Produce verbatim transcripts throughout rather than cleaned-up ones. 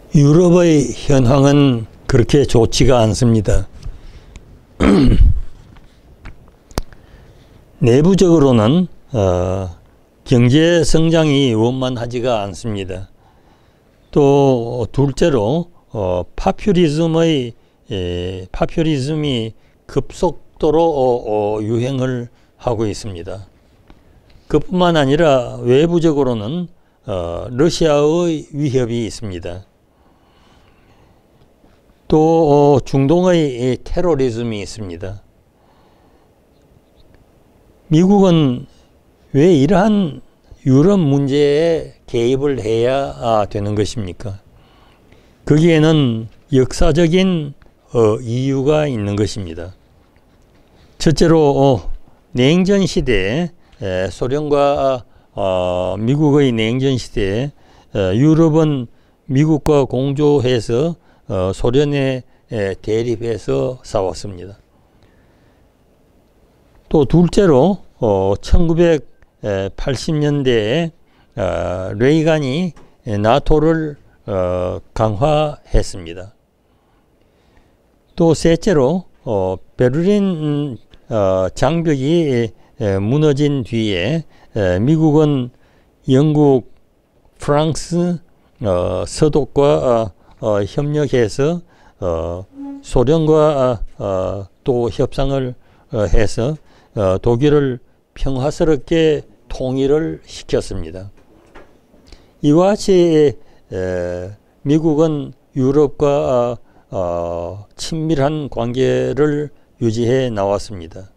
유럽의 현황은 그렇게 좋지가 않습니다. 내부적으로는 어, 경제 성장이 원만하지가 않습니다. 또 둘째로 어, 파퓰리즘의 에, 파퓰리즘이 급속도로 어, 어, 유행을 하고 있습니다. 그뿐만 아니라 외부적으로는 어, 러시아의 위협이 있습니다. 또 어, 중동의 테러리즘이 있습니다. 미국은 왜 이러한 유럽 문제에 개입을 해야 되는 것입니까? 거기에는 역사적인 어, 이유가 있는 것입니다. 첫째로 어, 냉전 시대에 에, 소련과 어, 미국의 냉전 시대에 어, 유럽은 미국과 공조해서 어, 소련에 에, 대립해서 싸웠습니다. 또 둘째로 어, 천구백팔십 년대에 어, 레이간이 나토를 어, 강화했습니다. 또 셋째로 어, 베를린 어, 장벽이 에, 무너진 뒤에 에, 미국은 영국, 프랑스, 어, 서독과 어, 어, 협력해서 어, 소련과 어, 또 협상을 어, 해서 어, 독일을 평화스럽게 통일을 시켰습니다. 이와 같이 에, 미국은 유럽과 어, 친밀한 관계를 유지해 나왔습니다.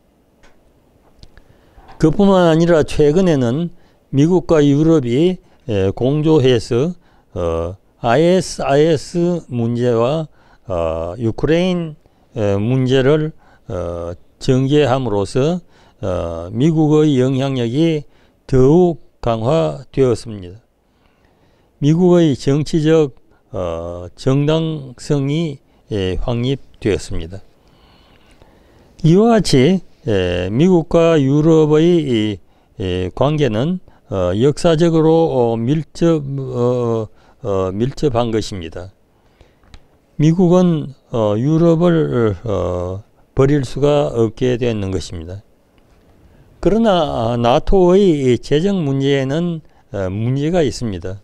그뿐만 아니라 최근에는 미국과 유럽이 에, 공조해서 어, 아이에스아이에스 문제와 어, 유크레인 에, 문제를 어, 전개함으로써 어, 미국의 영향력이 더욱 강화되었습니다. 미국의 정치적 어, 정당성이 예, 확립되었습니다. 이와 같이 예, 미국과 유럽의 이, 이 관계는 어, 역사적으로 어, 밀접, 어, 어, 밀접한 것입니다. 미국은 어, 유럽을 어, 버릴 수가 없게 되는 것입니다. 그러나 나토의 재정 문제에는 어, 문제가 있습니다.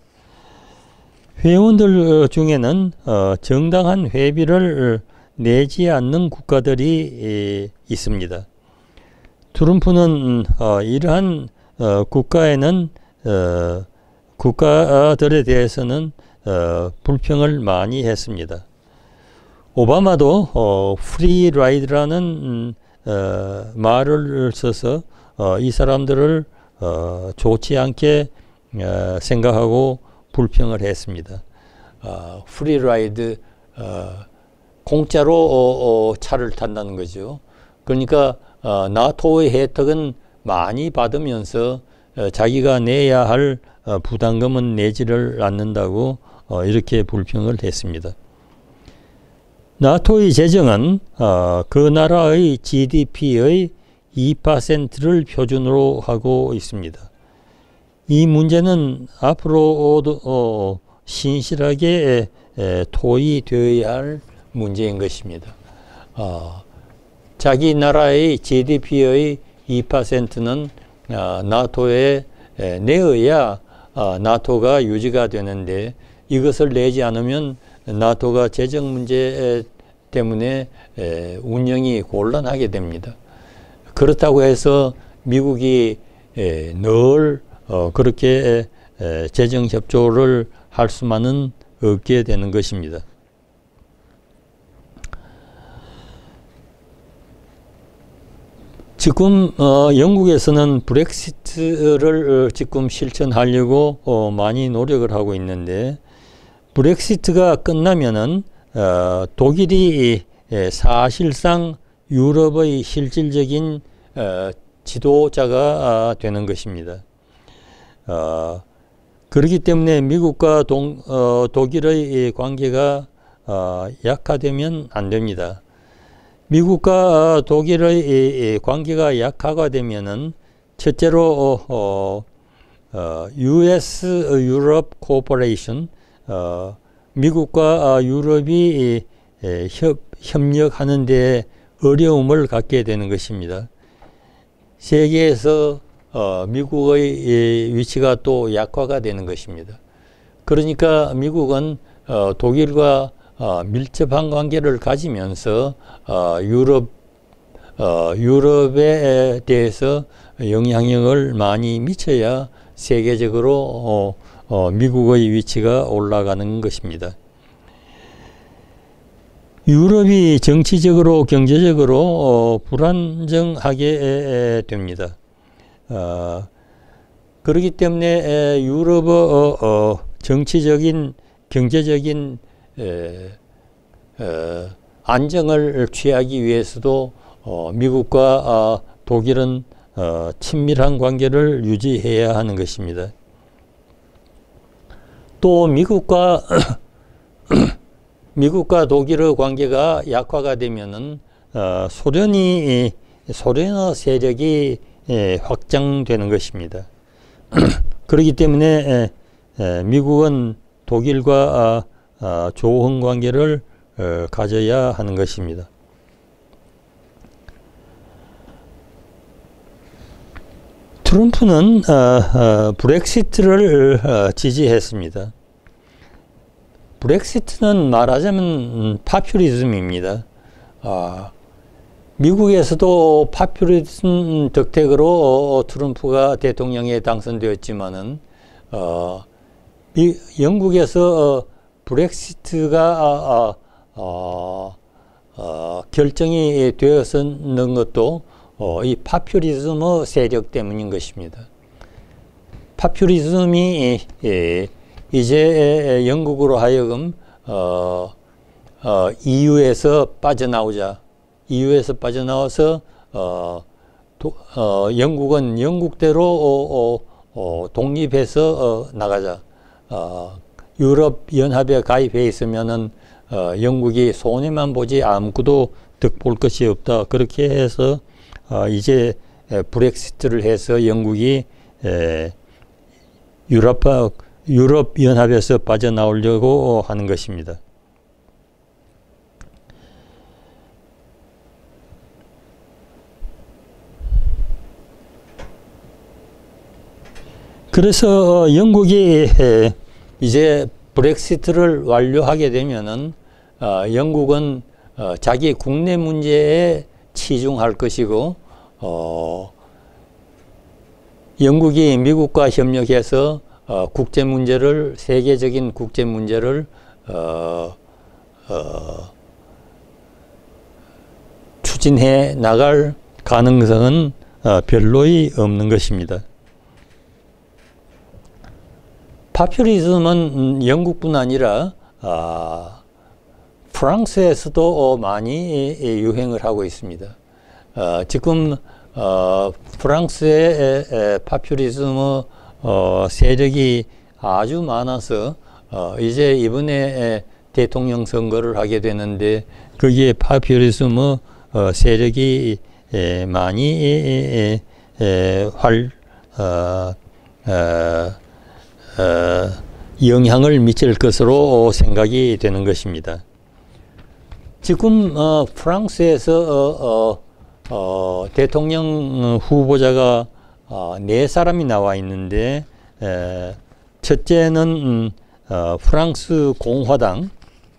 회원들 중에는 어, 정당한 회비를 내지 않는 국가들이 있습니다. 트럼프는 어, 이러한 어, 국가에는 어, 국가들에 대해서는 어, 불평을 많이 했습니다. 오바마도 어, 프리 라이드라는 어, 말을 써서 어, 이 사람들을 어, 좋지 않게 어, 생각하고 불평을 했습니다. 어, 프리 라이드 어, 공짜로 어, 어, 차를 탄다는 거죠. 그러니까 어, 나토의 혜택은 많이 받으면서 어, 자기가 내야 할 어, 부담금은 내지를 않는다고 어, 이렇게 불평을 했습니다. 나토의 재정은 어, 그 나라의 지디피의 이 퍼센트를 표준으로 하고 있습니다. 이 문제는 앞으로도 어, 신실하게 에, 토의되어야 할 문제인 것입니다. 어, 자기 나라의 지디피의 이 퍼센트는 어, 나토에 에, 내어야 어, 나토가 유지가 되는데 이것을 내지 않으면 나토가 재정 문제 때문에 에, 운영이 곤란하게 됩니다. 그렇다고 해서 미국이 에, 늘 어, 그렇게 에, 재정 협조를 할 수만은 없게 되는 것입니다. 지금 어, 영국에서는 브렉시트를 지금 실천하려고 어, 많이 노력을 하고 있는데 브렉시트가 끝나면은 어, 독일이 사실상 유럽의 실질적인 어, 지도자가 되는 것입니다. 어, 그렇기 때문에 미국과 동, 어, 독일의 관계가 어, 약화되면 안 됩니다. 미국과 독일의 관계가 약화가 되면은 첫째로 어, 어, 유에스 유럽 코퍼레이션 어, 미국과 유럽이 협, 협력하는 데 어려움을 갖게 되는 것입니다. 세계에서 어, 미국의 위치가 또 약화가 되는 것입니다. 그러니까 미국은 어, 독일과 어, 밀접한 관계를 가지면서 어, 유럽, 어, 유럽에 대해서 영향력을 많이 미쳐야 세계적으로 어, 어, 미국의 위치가 올라가는 것입니다. 유럽이 정치적으로 경제적으로 어, 불안정하게 됩니다. 어, 그렇기 때문에 유럽의 어, 어, 정치적인 경제적인 에, 어, 안정을 취하기 위해서도 어, 미국과 어, 독일은 어, 친밀한 관계를 유지해야 하는 것입니다. 또 미국과 미국과 독일의 관계가 약화가 되면은 어, 소련이 소련의 세력이 예, 확장되는 것입니다. 그렇기 때문에 에, 에, 미국은 독일과 아, 아, 좋은 관계를 어, 가져야 하는 것입니다. 트럼프는 어, 어, 브렉시트를 어, 지지했습니다. 브렉시트는 말하자면 음, 파퓰리즘입니다. 아, 미국에서도 파퓰리즘 덕택으로 트럼프가 대통령에 당선되었지만은 어, 미, 영국에서 어, 브렉시트가 아, 아, 아, 결정이 되었는 것도 어, 이 파퓰리즘의 세력 때문인 것입니다. 파퓰리즘이 예, 이제 영국으로 하여금 어, 어, 이유에서 빠져나오자. 이유에서 빠져나와서 어, 도, 어, 영국은 영국대로 어, 어, 어, 독립해서 어, 나가자. 어, 유럽 연합에 가입해 있으면은 어, 영국이 손해만 보지 아무것도 득볼 것이 없다. 그렇게 해서 어, 이제 브렉시트를 해서 영국이 에, 유럽 유럽 연합에서 빠져나오려고 하는 것입니다. 그래서 영국이 이제 브렉시트를 완료하게 되면은 어, 영국은 어, 자기 국내 문제에 치중할 것이고 어, 영국이 미국과 협력해서 어, 국제 문제를 세계적인 국제 문제를 어, 어, 추진해 나갈 가능성은 어, 별로이 없는 것입니다. 파퓰리즘은 영국뿐 아니라 아, 프랑스에서도 많이 유행을 하고 있습니다. 어, 지금 어, 프랑스의 에, 파퓰리즘의 어, 세력이 아주 많아서 어, 이제 이번에 대통령 선거를 하게 되는데 거기에 파퓰리즘의 어, 세력이 에, 많이 에, 에, 활 어, 어, 어, 영향을 미칠 것으로 생각이 되는 것입니다. 지금 어, 프랑스에서 어, 어, 어, 대통령 후보자가 어, 네 사람이 나와 있는데 에, 첫째는 음, 어, 프랑스 공화당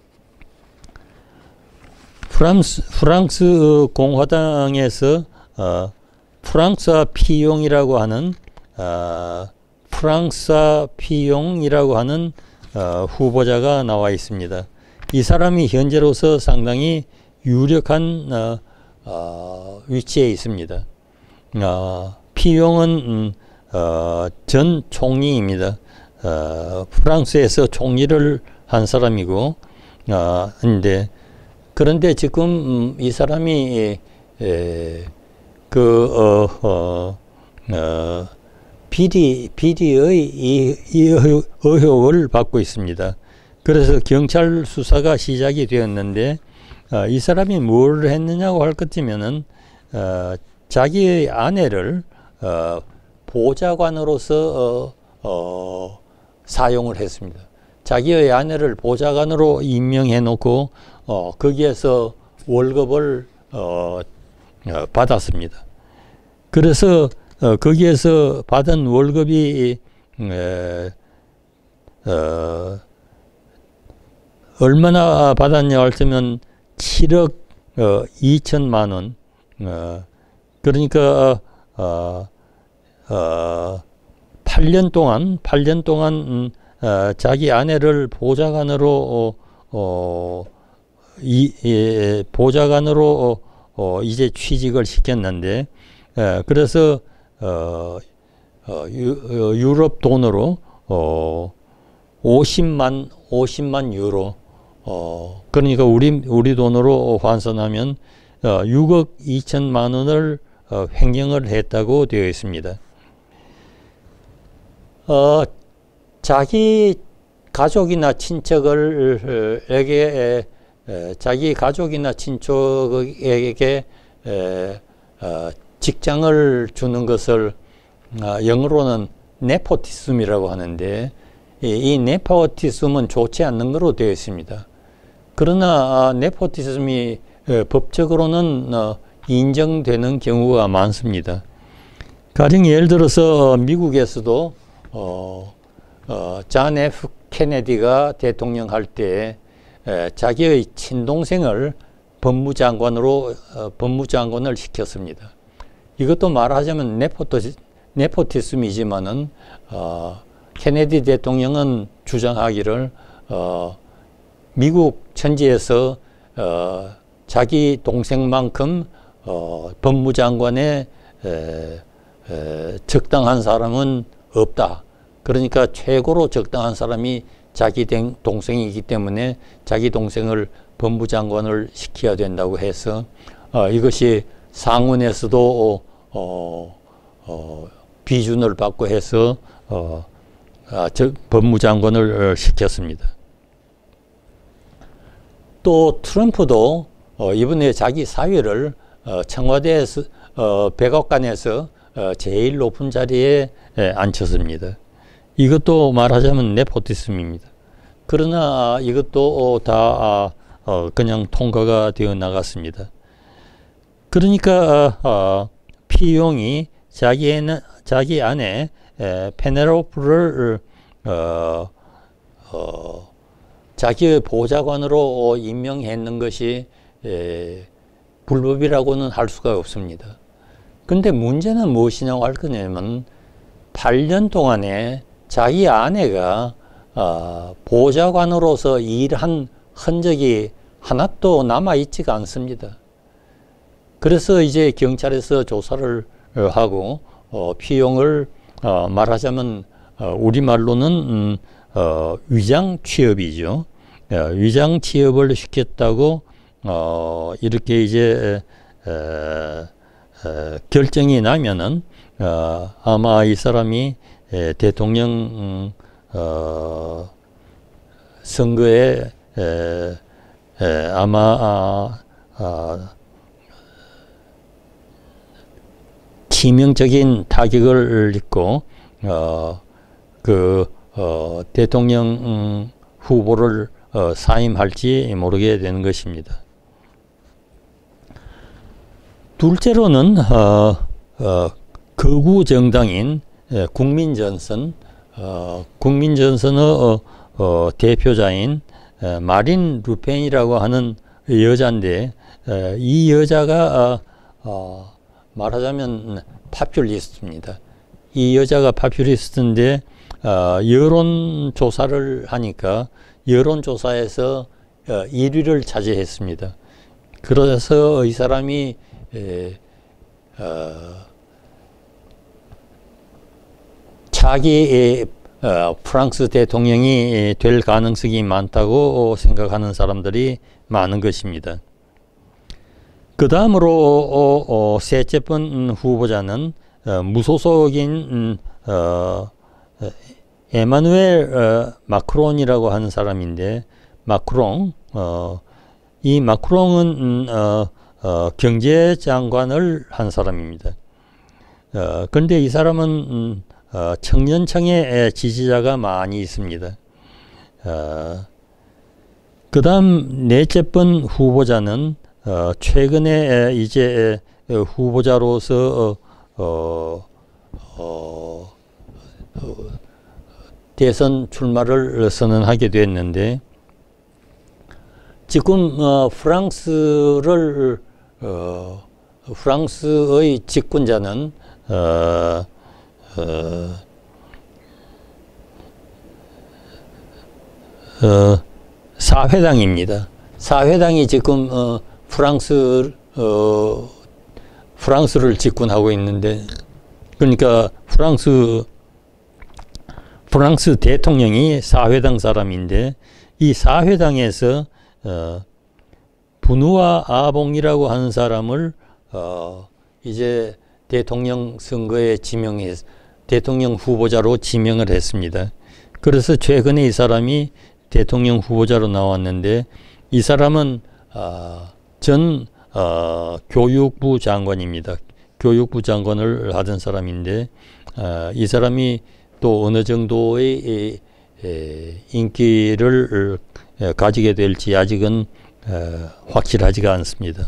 프랑스, 프랑스 공화당에서 어, 프랑스와 피용이라고 하는 어, 프랑스와 피용이라고 하는 어, 후보자가 나와 있습니다. 이 사람이 현재로서 상당히 유력한 어, 어, 위치에 있습니다. 어, 피용은 음, 어, 전 총리입니다. 어, 프랑스에서 총리를 한 사람이고, 어, 근데 그런데 지금 음, 이 사람이 에, 그 어, 어, 어, 비리 비리의 이, 이 의혹을 받고 있습니다. 그래서 경찰 수사가 시작이 되었는데 어, 이 사람이 뭘 했느냐고 할 것이면은 어, 자기의 아내를 어, 보좌관으로서 어, 어, 사용을 했습니다. 자기의 아내를 보좌관으로 임명해 놓고 어, 거기에서 월급을 어, 어, 받았습니다. 그래서 어, 거기에서 받은 월급이 에, 어, 얼마나 받았냐 했으면 칠억 어, 이천만 원. 어, 그러니까 어, 어, 팔 년 동안 팔 년 동안 음, 어, 자기 아내를 보좌관으로 어, 어, 이, 예, 보좌관으로 어, 어, 이제 취직을 시켰는데 예, 그래서 어, 어, 유, 어, 유럽 돈으로 어, 오십만 오십만 유로 어, 그러니까 우리 우리 돈으로 환산하면 어, 육억 이천만 원을 어, 횡령을 했다고 되어 있습니다. 어, 자기 가족이나 친척을에게 에, 자기 가족이나 친척에게 에, 어, 직장을 주는 것을 어, 영어로는 네포티즘이라고 하는데 이, 이 네포티즘은 좋지 않는 것으로 되어 있습니다. 그러나 아, 네포티즘이 에, 법적으로는 어, 인정되는 경우가 많습니다. 가령 예를 들어서 미국에서도 어, 어, 존 에프 케네디가 대통령 할 때 자기의 친동생을 법무장관으로 어, 법무장관을 시켰습니다. 이것도 말하자면 네포티, 네포티즘이지만은 어, 케네디 대통령은 주장하기를 어, 미국 천지에서 어, 자기 동생만큼 어, 법무장관에 에, 에, 적당한 사람은 없다. 그러니까 최고로 적당한 사람이 자기 동생이기 때문에 자기 동생을 법무장관을 시켜야 된다고 해서 어, 이것이 상원에서도 어, 어, 비준을 받고 해서 어, 아, 저, 법무장관을 시켰습니다. 또 트럼프도 어, 이번에 자기 사위를 어, 청와대에서 어, 백악관에서 어, 제일 높은 자리에 에, 앉혔습니다. 이것도 말하자면 네포티즘입니다. 그러나 이것도 다 어, 그냥 통과가 되어 나갔습니다. 그러니까 어, 피용이 자기는 자기 아내 에, 페네로프를 어, 어, 자기의 보좌관으로 임명했는 것이 에, 불법이라고는 할 수가 없습니다. 근데 문제는 무엇이냐고 할 거냐면 팔 년 동안에 자기 아내가 어, 보좌관으로서 일한 흔적이 하나도 남아있지가 않습니다. 그래서 이제 경찰에서 조사를 하고 어, 피용을 어, 말하자면 어, 우리말로는 음, 어, 위장 취업이죠. 어, 위장 취업을 시켰다고 어, 이렇게 이제 에, 에, 결정이 나면은 어, 아마 이 사람이 에, 대통령 음, 어, 선거에 에, 에, 아마 아, 아, 치명적인 타격을 입고 어, 그 어, 대통령 음, 후보를 어, 사임할지 모르게 되는 것입니다. 둘째로는 어, 어, 극우 정당인 예, 국민전선, 어, 국민전선의 어, 어, 대표자인 에, 마린 루펜이라고 하는 여자인데 에, 이 여자가 어, 어, 말하자면 파퓰리스트입니다. 이 여자가 파퓰리스트인데 어, 여론조사를 하니까 여론조사에서 어, 일 위를 차지했습니다. 그래서 이 사람이 에, 어, 차기 어, 프랑스 대통령이 될 가능성이 많다고 생각하는 사람들이 많은 것입니다. 그 다음으로 어, 어, 셋째 번 후보자는 어, 무소속인 어, 에마누엘 어, 마크롱이라고 하는 사람인데 마크롱 어, 이 마크롱은 어, 어, 경제장관을 한 사람입니다. 어, 근데 이 사람은 음, 어, 청년층의 지지자가 많이 있습니다. 어, 그 다음 넷째 번 후보자는 어, 최근에 이제 후보자로서 어, 어, 어, 대선 출마를 선언하게 됐는데, 지금 어, 프랑스를 어, 프랑스의 집권자는 어, 어, 어, 사회당입니다. 사회당이 지금 어, 프랑스 어, 프랑스를 집권하고 있는데, 그러니까 프랑스 프랑스 대통령이 사회당 사람인데, 이 사회당에서 어, 부누아 아봉이라고 하는 사람을 어, 이제 대통령 선거에 지명해 대통령 후보자로 지명을 했습니다. 그래서 최근에 이 사람이 대통령 후보자로 나왔는데, 이 사람은 어, 전 어, 교육부 장관입니다. 교육부 장관을 하던 사람인데, 어, 이 사람이 또 어느 정도의 에, 인기를 에, 가지게 될지 아직은 에, 확실하지가 않습니다.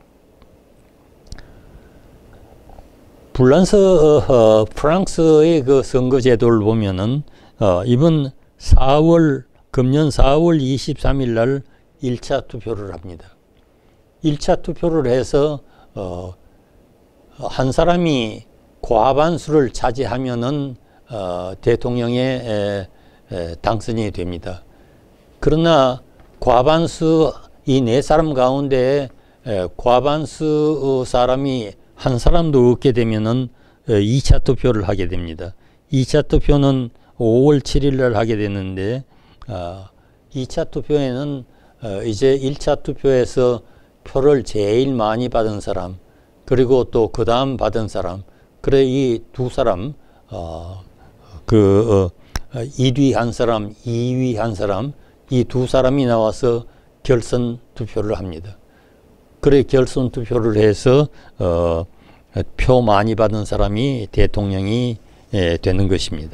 불란서 어, 어, 프랑스의 그 선거 제도를 보면은 어, 이번 사월 금년 사월 이십삼일 날 일 차 투표를 합니다. 일 차 투표를 해서 어, 한 사람이 과반수를 차지하면은 어, 대통령에 에, 에, 당선이 됩니다. 그러나 과반수 이 네 사람 가운데 에, 과반수 사람이 한 사람도 없게 되면은 에, 이 차 투표를 하게 됩니다. 이 차 투표는 오월 칠일 날 하게 되는데, 어, 이 차 투표에는 어, 이제 일 차 투표에서 표를 제일 많이 받은 사람, 그리고 또 그 다음 받은 사람, 그래 이 두 사람, 어, 그 어, 일 위 한 사람, 이 위 한 사람, 이 두 사람이 나와서 결선 투표를 합니다. 그래 결선 투표를 해서 어, 표 많이 받은 사람이 대통령이 예, 되는 것입니다.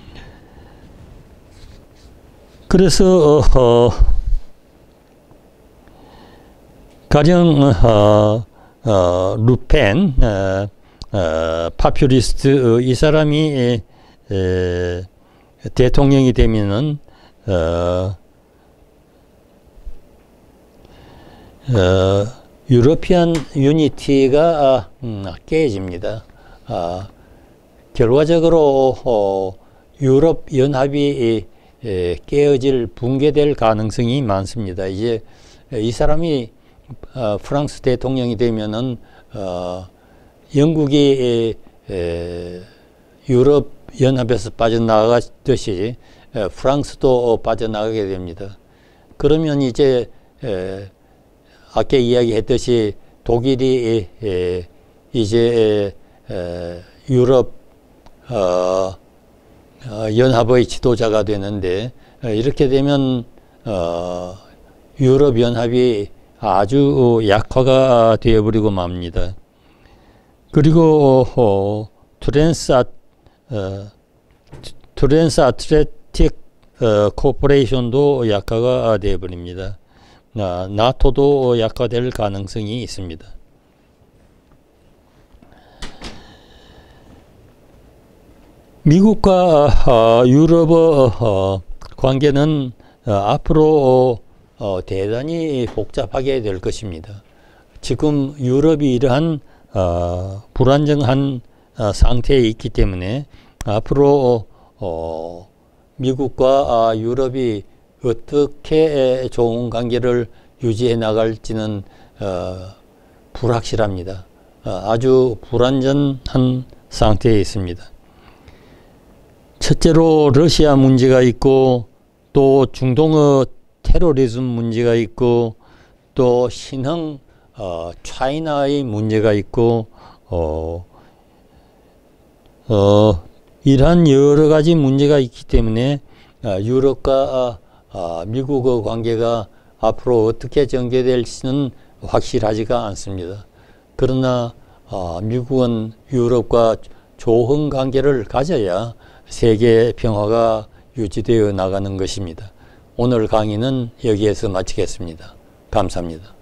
그래서 어, 어, 가령 어, 어, 루펜 어, 어, 파퓰리스트 이 사람이 에, 에, 대통령이 되면은 어, 어, 유러피안 유니티가 음, 깨집니다. 아, 결과적으로 어, 유럽 연합이 에, 깨어질 붕괴될 가능성이 많습니다. 이제 이 사람이 어, 프랑스 대통령이 되면은 어, 영국이 에, 에, 유럽 연합에서 빠져나가듯이 에, 프랑스도 빠져나가게 됩니다. 그러면 이제 에, 아까 이야기했듯이 독일이 에, 이제 에, 유럽 어, 어, 연합의 지도자가 되는데, 에, 이렇게 되면 어, 유럽 연합이 아주 약화가 되어버리고 맙니다. 그리고 어, 트랜스 아, 어, 트랜스 아틀레틱 어, 코퍼레이션도 약화가 되어버립니다. 아, 나토도 약화될 가능성이 있습니다. 미국과 어, 유럽의 어, 관계는 어, 앞으로 어, 대단히 복잡하게 될 것입니다. 지금 유럽이 이러한 어, 불안정한 어, 상태에 있기 때문에 앞으로 어, 미국과 어, 유럽이 어떻게 좋은 관계를 유지해 나갈지는 어, 불확실합니다. 어, 아주 불안전한 상태에 있습니다. 첫째로 러시아 문제가 있고, 또 중동의 테러리즘 문제가 있고, 또 신흥 어, 차이나의 문제가 있고, 어, 어, 이러한 여러 가지 문제가 있기 때문에 어, 유럽과 어, 미국의 관계가 앞으로 어떻게 전개될지는 확실하지가 않습니다. 그러나 어, 미국은 유럽과 좋은 관계를 가져야 세계 평화가 유지되어 나가는 것입니다. 오늘 강의는 여기에서 마치겠습니다. 감사합니다.